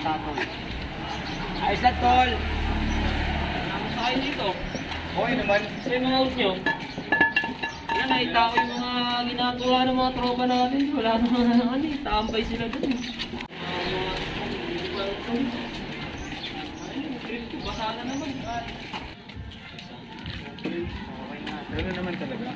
bata tol. Ayos lang tol. Ano sa kayo dito? Okay naman. Sa yung mga out nyo. Yan, nakita ko yung mga ginagawa ng mga tropa natin. Wala naman ano eh. Tambay sila dun. Basa na naman. Okay nga. Pero naman talaga.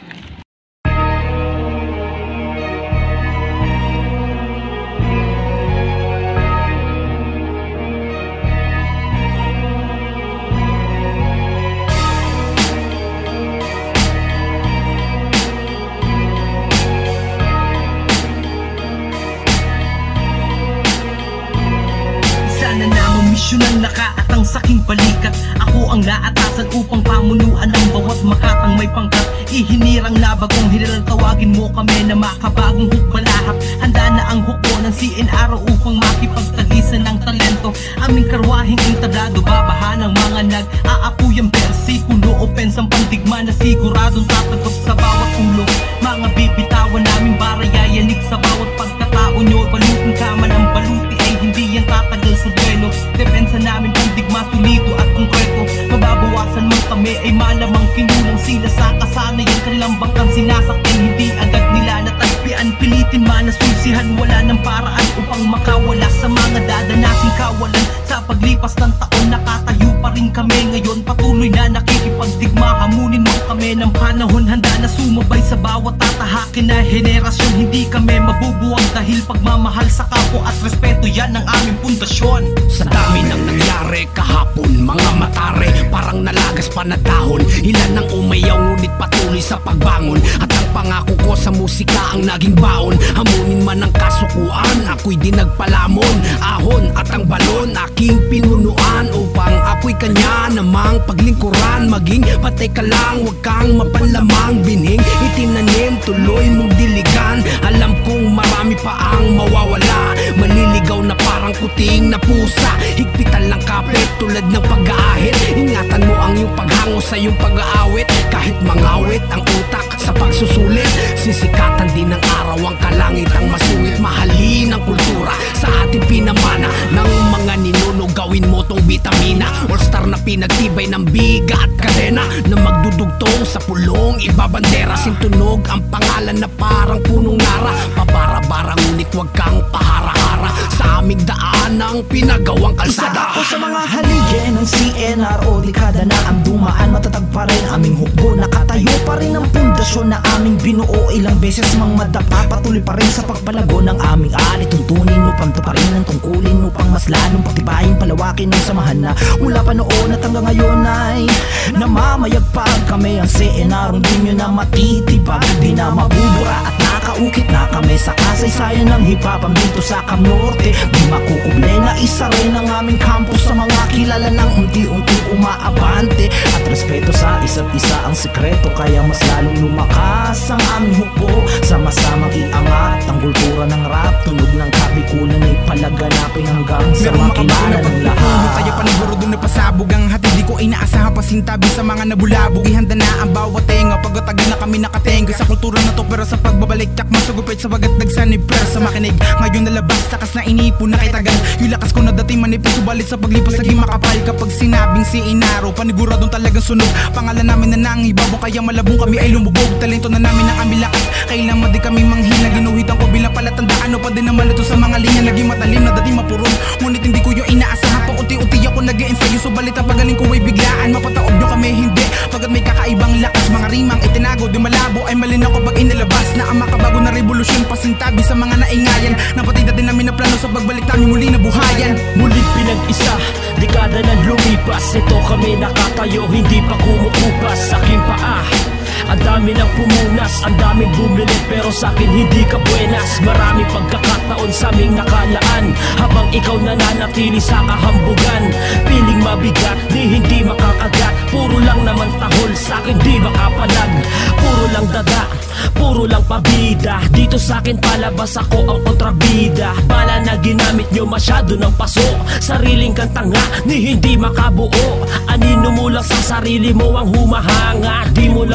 Misyon ang nakaatang saking balikat. Ako ang naatasan upang pamunuan ang bawat makatang may pangkat. Ihinirang labagong hinilang tawagin mo kami na makabagong hukbalahap. Handa na ang hukbo ng CNR upang makipagtagisan ng talento. Aming karwahing entablado, babaha ng mga nag-aapuyang bersi. Puno opensang pandigma na siguradong tatagos sa bawat ulo. Mga bibitawan naming barayayanig sa bawat pagkatao nyo. Balutin ka man ang baluti ay hindi yan tatagal sa duelo. Depensa namin pandigma, solido at konkreto. Mababawasan man kami ay malamang kinulang sila sa kasanayan. Kanilang bangkang sinasakyan, hindi agad nila natagpian. Pilitin man na susihan, wala ng paraan upang makawala sa mga dadanasing kawalan. Sa paglipas ng taon, nakatayo pa rin kami ngayon. Patuloy na nakikipagdigma, hamunin mo kami ng panahon. Handa na sumabay sa bawat tatahakin na henerasyon. Hindi kami mabubuwang dahil pagmamahal sa kapwa at respeto, yan ang aming pundasyon. Sa dami ng nangyari kahapon, mga matare parang nalagas pa na dahon. Ilan ang umayaw ngunit patuloy sa pagbangon. At ang pangako ko sa musika ang naging baon. Hamunin man ang kasukuan, ako'y di nagpalamon. Ahon at ang balon, aking pinunuan upang ako'y kanya namang paglingkuran. Maging patay ka lang, huwag kang mapanlamang. Binhing itinanim, tuloy mong diligan. Alam kong marami pa ang mawawala. Maliligaw na parang kuting na pusa. Higpitan lang kapit tulad ng pag-aahit. Ingatan mo ang iyong paghango sa iyong pag-aawit. Kahit mangawit ang utak sa pagsusulit, sisikatan din ng araw ang kalangit ang masungit. Mahalin ang kultura sa ating pinamana ng mga ninuno. Gawin mo tong bitamina, all-star na pinagtibay ng biga at kadena na magdudugtong sa pulong ibabandera. Sintunog ang pangalan na parang punong nara. Pabara-bara ngunit wag kang pahara-hara sa aming daan ng pinagawang kalsada. Isa ako sa mga haligi ng CNR o dekada na ang dumaan. Matatag pa rin aming hukbo, nakatayo pa rin ang pundasyon na aming binuo. Ilang beses mang madapa, patuloy pa rin sa pagpalago ng aming ari. Tuntunin upang tuparin ang tungkulin upang mas lalong patibayin, palawakin ang samahan na mula pa noon at hanggang ngayon ay namamayagpag kami. Ang CNR hindi nyo na matitibag, di na mabubura at nakaukit na kami sa kasaysayan ng hip-hop. Ang dito sa Cam Norte, di makukuble na isa rin ang aming campus sa mga kilala ng unti-unting umaabante. At respeto sa isa't isa ang sikreto, kaya mas lalong lumakas ang aming hukbo. Sama-samang iangat ang kultura ng rap, tunog ng kabikulan ay palaganapin hanggang sa makilala ng lahat. Tayo paniguro doon na pasabog ang hati, di ko inaasahan pasintabi sa mga nabulabog. Ihanda na ang bawat tenga, pagkatagal na kami nakatenga sa kultura na to. Pero sa pagbabalik tak masugupit sa bagat nagsanib. Pero sa makinig ngayon nalabas, takas na inipon na kay tagal. Yung lakas ko na dati manipis, subalit sa paglipas naging makapal. Kapag sinabing si Inaro, paniguradong talagang sunog. Pangalan namin na nangibabong, kaya malabong kami ay lumubog. Talento na namin ang aming lakas, kailangan di kami manghina. Ginuhitan ko bilang palatandaan, o pa din naman ito sa mga linya. Naging matalim na dati mapurong, ngunit hindi ko yung inaasahan. Pa unti-unti ako nag-e-ensayo, subalit ang pagaling ko ay biglaan. Mapataob nyo kami hindi, pagkat may kakaibang lakas. Mga rimang itinago, di malabo ay malinaw kapag inilabas na ang makabago na revolusyon. Pasintabi sa mga naingayan, napatid din namin na plano sa pagbalik namin muli na buhayan. Muling pinag-isa, dekada na lumipas. Ito kami nakatayo, hindi pa kumukupas sa aking paa. Ang dami ng pumunas, ang daming bumili, pero sa'kin hindi ka buenas. Marami pagkakataon sa aming nakalaan, habang ikaw nananatili sa kahambugan. Piling mabigat, di hindi makakagat. Puro lang naman tahol, sa'kin di makapalag. Puro lang daga, puro lang pabida. Dito sa'kin palabas, ako ang kontrabida. Bala na ginamit nyo masyado ng paso, sariling kantang nga, ni hindi makabuo. Anino mo lang sa sarili mo ang humahanga. Di mo lang alam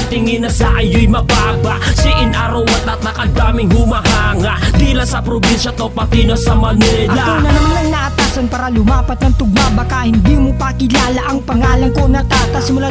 ang tingin na sa iyo'y mababa. Si Inaraw at nakadaming humahanga, di lang sa probinsya to pati na sa Manila. Ako na naman ang naatasan para lumapat ng tugma. Baka hindi mo pa kilala ang pangalan ko na Tata. Simula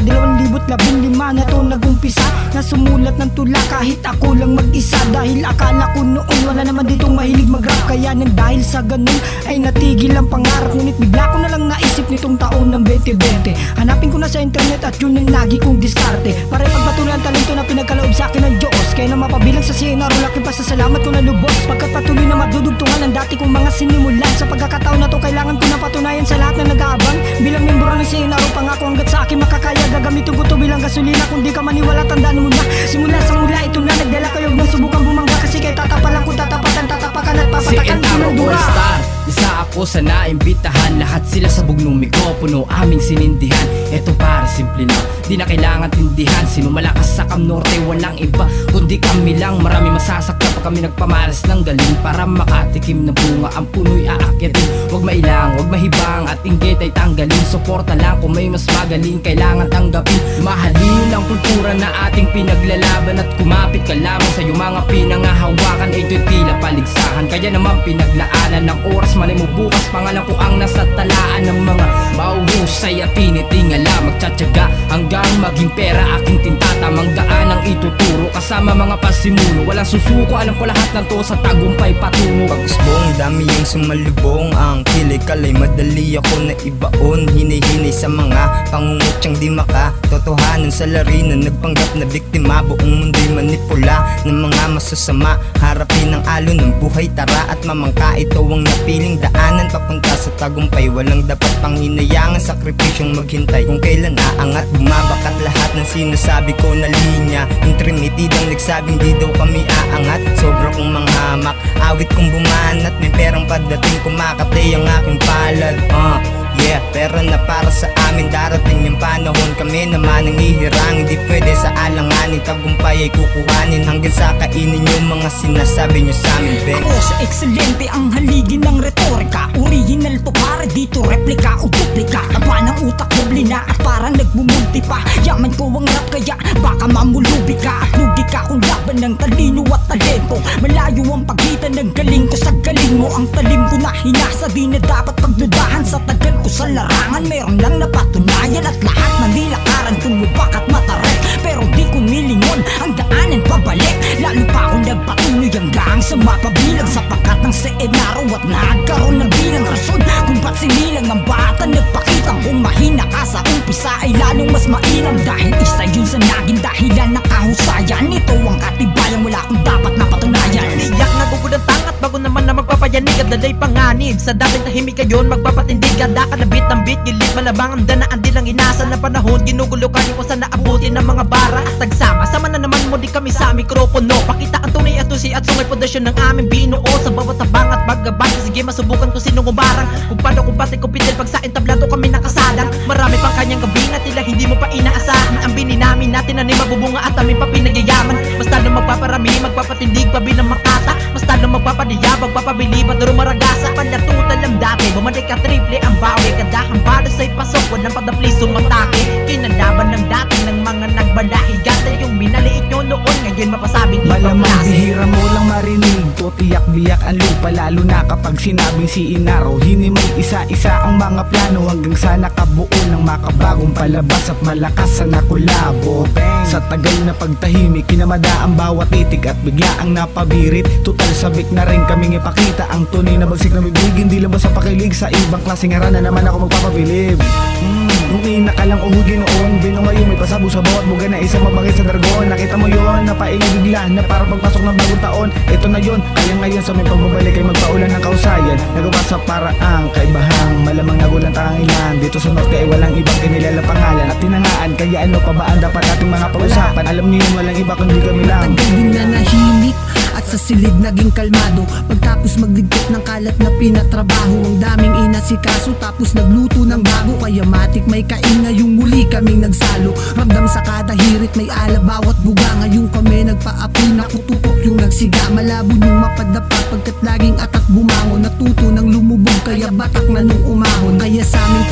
2015 na to nagumpisa, na sumulat ng tula kahit ako lang mag-isa. Dahil akala ko noon wala naman ditong mahilig mag-rap, kaya nang dahil sa ganun ay natigil ang pangarap. Ngunit bigla ko na lang naisip nitong taon ng 2020, hanapin ko na sa internet at yun ang lagi kong diskarte para ipagpatuloy ang talento na pinagkaloob sa akin ng Diyos. Kaya na mapabilang sa CNR, laking pasasalamat ko na lubos, pagkat patuloy na madudugtungan ang dati kong mga sinimulan. Sa pagkakataon na to kailangan ko na patunayan sa lahat na nag-aabang, bilang membro ng CNR, pangako hanggat sa akin makakaya, gagamitin ko to bilang gasolina. Kung di ka maniwala, tandaan mo na simula sa mula ito na nagdala kayo ng subukang bumangga. Kasi kay tatapalan ko tatapatan, tatapakan at papatakan ng dura. Isa ako sa naimbitahan, lahat sila sa bugnong mikropono aming sinindihan. Eto para simple lang, di na kailangan tindihan. Sino malakas sa Cam Norte, walang iba kundi kami lang. Marami masasakta pa kami nagpamalas ng galing, para makatikim ng bunga ang puno'y aakyatin. Huwag mailang, huwag mahibang at inggit ay tanggalin. Suporta lang kung may mas magaling, kailangan tanggapin. Mahalin ang kultura na ating pinaglalaban, at kumapit ka lamang sa iyong mga pinangahawakan. Ito'y tila paligsahan, kaya naman pinaglaanan ng oras. Malay mo bukas, pangalan ko ang nasa talaan ng mga mauhusay at tinitingala. Magtsatsaga hanggang maging pera, aking tintatamang daan ang ituturo. Kasama mga pasimuno, walang susuko, alam ko lahat ng to sa tagumpay patungo. Pag-usbong, dami yung sumalubong, ang kilig kalay madali ako na ibaon. Hinay-hinay sa mga pangungutyang di makatotohanan, sa larina nagpanggap na biktima. Buong mundo'y manipula ng mga masasama, harapin ang alon ng buhay. Tara at mamangka, ito ang napiling daanan papunta sa tagumpay. Walang dapat pang hinayangan, sakripisyong maghintay kung kailan aangat, bumabakat lahat ng sinasabi ko na linya. Yung Trinity ang nagsabing di daw kami aangat, sobra kong manghamak, awit kong bumanat. May perang pagdating, kumakatay ang aking palad. Yeah, pera na para sa amin, darating yung panahon kami naman ang hihirang. Hindi pwede sa alanganin, tagumpay ay kukuhanin hanggang sa kainin yung mga sinasabi nyo sa amin, Ben. Ako sa ekselente ang haligi ng retorika, original to para dito replika o duplika. Taba ng utak doble na at parang nagmumulti pa. Yaman ko ang rap kaya baka mamulubi ka, at lugi ka kung laban ng talino at talento. Malayo ang pagitan ng galing ko sa galing mo. Ang talim ko na hinasa, di na dapat pagdudahan. Sa tagal ko sa larangan, meron lang napatunayan, at lahat manilakaran kung lubak at matarik. Pero di ko nilingon ang daanan pabalik, lalo pa akong nagpatuloy hanggang sa mapabilang. Sapagkat ng CNR at nagkaroon ng bilang rason kung ba't sinilang ang bata. Nagpakita kung mahina ka sa umpisa ay lalong mas mainam, dahil isa yun sa naging dahilan ng kahusayan. Ito ang katibayan, wala akong dapat na patunayan. Iyak nagugod ang tangat bago naman na magpapayanig at dalay panganib. Sa dating tahimik kayon magpapatindig, ganda ka na bit ng bit, gilid malabang ang danaan. Di lang inasa na panahon, ginugulo ka niyo kung saan naabutin ng mga bara at tagsama. Sama na naman mo di kami sa mikropono, pakita ang tunay at tusi at sungay pundasyon ng aming binuo. Sa bawat tabang at paggabang, sige masubukan kung sinong umarang, kung paano kung pati kupitil pag sa entablado kami nakasadang. Marami pang kanyang gabi na tila hindi mo pa inaasahan. Ang bini namin natin na ni mabubunga at aming pa pinagyayaman. Mas talo magpaparami, magpapatindig pa bilang makata, mas talo magpapadiya, magpapabili pa duro maragasa. Panlatutan lang dati, bumalik ka triple ang bawi, kadahang balo sa'y pasok, walang padapli sumatake. Kinalaban ng dati ng mga nagbalahi, gata yung minaliit nyo noon, ngayon mapasabing malamang bihira mo lang marinig to, tiyak-biyak ang lupa, lalo na kapag sinabing si Inaraw. Hinimay isa-isa ang mga plano hanggang sa nakabuo ng makabagong palabas at malakas sa nakulabo. Sa tagal na pagtahimik, kinamada ang bawat titik at bigla ang napabirit. Total sabik na rin kaming ipakita ang tunay na bagsik na bibig, hindi lang ba sa pakilig, sa ibang klaseng harana naman ako magpapabilib. Nung ina ka lang uhugin noon, binungayo may pasabo sa bawat buga na isang mabangit sa dargon. Nakita mo yon, napaingay bigla na para pagpasok ng bagong taon. Ito na yon, kaya ngayon sa may pagbabalik ay magpaulan ng kausayan. Nagawa sa paraang kaibahang, malamang nagulang ang ilan. Dito sa norte ay walang ibang kinilalang pangalan at tinangaan, kaya ano pa ba ang dapat ating mga pag-usapan? Alam niyo yun, walang iba kundi kami lang. Tagal din na nahimik at sa silid naging kalmado, pagtapos magligpit ng kalat na pinatrabaho. Ang daming inasikaso tapos nagluto ng bago, kaya matik may kain ngayong muli kaming nagsalo. Ramdam sa kada hirit may ala bawat buga, ngayong kami nagpaapoy na kutupok yung nagsiga. Malabo yung mapadapa pagkat laging atak bumangon, natuto ng lumubog kaya batak na nung umahon. Kaya sa aming pag-aban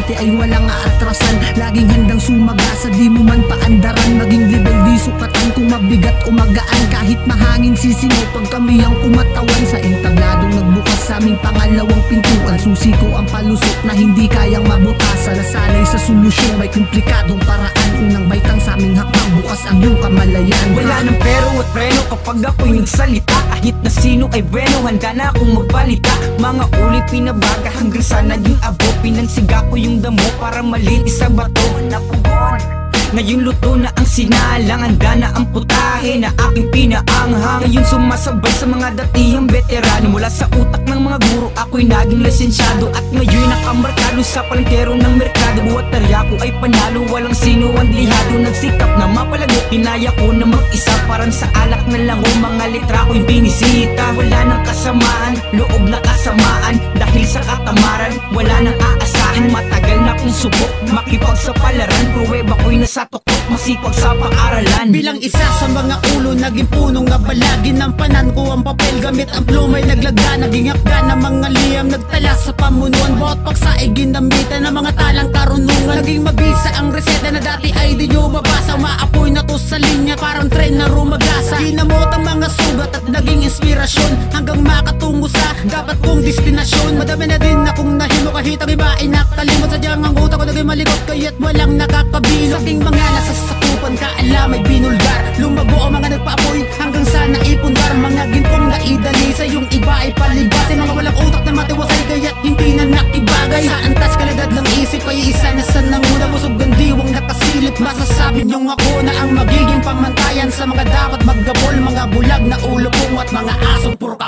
estudyante ay walang aatrasan. Laging handang sumagasa, di mo man paandaran. Maging level di sukatan kung mabigat o magaan. Kahit mahangin sisingaw pag kami ang kumatawan. Sa entabladong nagbukas sa aming pangalawang pintuan. Susi ko ang palusot na hindi kayang mabutasan. Nasanay sa solusyon, may komplikadong paraan. Unang baitang sa aming hakbang, bukas ang iyong kamalayan. Wala ng pero at preno kapag ako'y nagsalita. Kahit na sino ay bueno, handa na akong magbalita. Mga uli pinabaga hanggang sa naging abo. Pinansiga ko yung damo para malinis sa bato. Napugon, ngayon luto na ang sinalang. Handa na ang putahe na aking pinaanghang. Ngayon sumasabay sa mga datihang veterano. Mula sa utak ng mga guro ako'y naging lisensyado. At ngayon nakamarkado sa palengkero ng merkado. Buhat talya ko ay panalo, walang sino ang lihado. Nagsikap na mapalago, kinaya ko na mag-isa. Parang sa alak na lang o mga litra ko'y binisita. Wala nang kasamaan, loob na kasamaan. Dahil sa katamaran, wala nang aasahan. Matagal na kong subok, makipagsapalaran. Pruweba ko'y nasa tuktok, masipag sa paaralan. Bilang isa sa mga ulo, naging punong abala. Ginampanan ko ang papel gamit ang pluma'y naglaga. Naging akda ng mga liyam, nagtala sa pamunuan. Bawat paksa ay ginamitan ng mga talang karunungan. Naging mabisa ang reseta na dati ay di nyo mabasa. Maapoy na to sa linya, parang tren na rumagasa. Ginamot ang mga sugat at naging inspirasyon hanggang makatungo sa dapat kong destinasyon. Madami na din akong nahimo kahit ang iba ay nakalimot. Sadyang ang utak ko naging maligot kaya't walang nakakabilo. Sa aking mga nasasakupan, kaalam ay binulgar. Lumago ang mga nagpaapoy hanggang sa naipundar. Mga gintong naidali sa yung iba ay palibas. Ay mga walang utak na matiwasay kaya't hindi na nakibagay. Sa antas kalidad ng isip ay isa na sa nanguna. Busog ang diwang nakasilip. Masasabi niyong ako na ang magiging pamantayan sa mga dapat maggabol. Mga bulag na ulo pong at mga asong puro